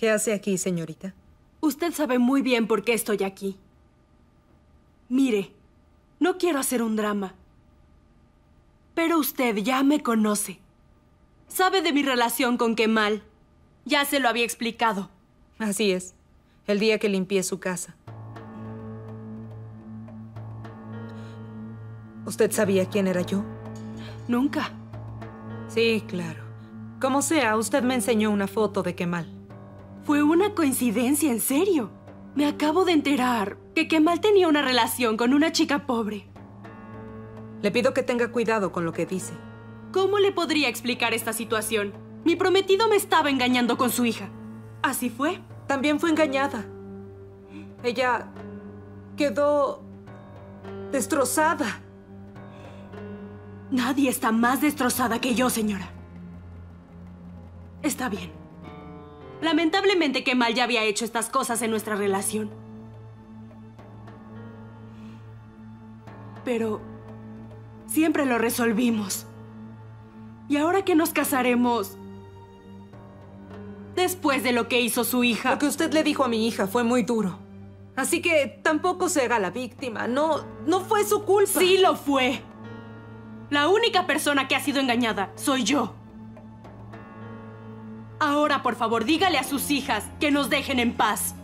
¿Qué hace aquí, señorita? Usted sabe muy bien por qué estoy aquí. Mire, no quiero hacer un drama. Pero usted ya me conoce. Sabe de mi relación con Kemal. Ya se lo había explicado. Así es. El día que limpié su casa. ¿Usted sabía quién era yo? Nunca. Sí, claro. Como sea, usted me enseñó una foto de Kemal. Fue una coincidencia, en serio. Me acabo de enterar que Kemal tenía una relación con una chica pobre. Le pido que tenga cuidado con lo que dice. ¿Cómo le podría explicar esta situación? Mi prometido me estaba engañando con su hija. ¿Así fue? También fue engañada. Ella quedó destrozada. Nadie está más destrozada que yo, señora. Está bien. Lamentablemente, Kemal ya había hecho estas cosas en nuestra relación. Pero siempre lo resolvimos. Y ahora que nos casaremos, después de lo que hizo su hija... Lo que usted le dijo a mi hija fue muy duro. Así que tampoco se haga la víctima. No fue su culpa. Sí lo fue. La única persona que ha sido engañada soy yo. Ahora, por favor, dígale a sus hijas que nos dejen en paz.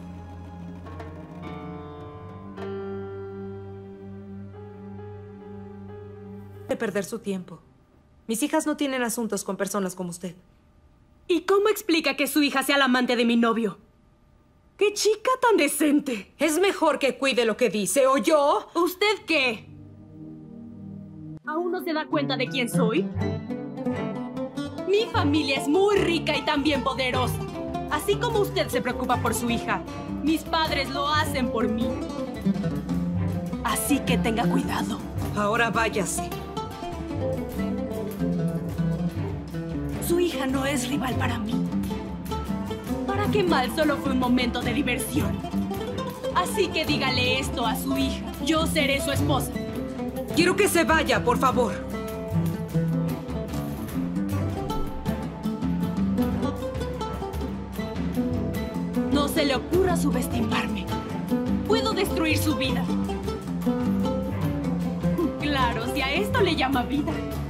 De perder su tiempo. Mis hijas no tienen asuntos con personas como usted. ¿Y cómo explica que su hija sea la amante de mi novio? ¡Qué chica tan decente! Es mejor que cuide lo que dice, ¿o yo? ¿Usted qué? ¿Aún no se da cuenta de quién soy? Mi familia es muy rica y también poderosa. Así como usted se preocupa por su hija, mis padres lo hacen por mí. Así que tenga cuidado. Ahora váyase. Su hija no es rival para mí. Para Kemal solo fue un momento de diversión. Así que dígale esto a su hija. Yo seré su esposa. Quiero que se vaya, por favor. No se le ocurra subestimarme. Puedo destruir su vida. Claro, si a esto le llama vida.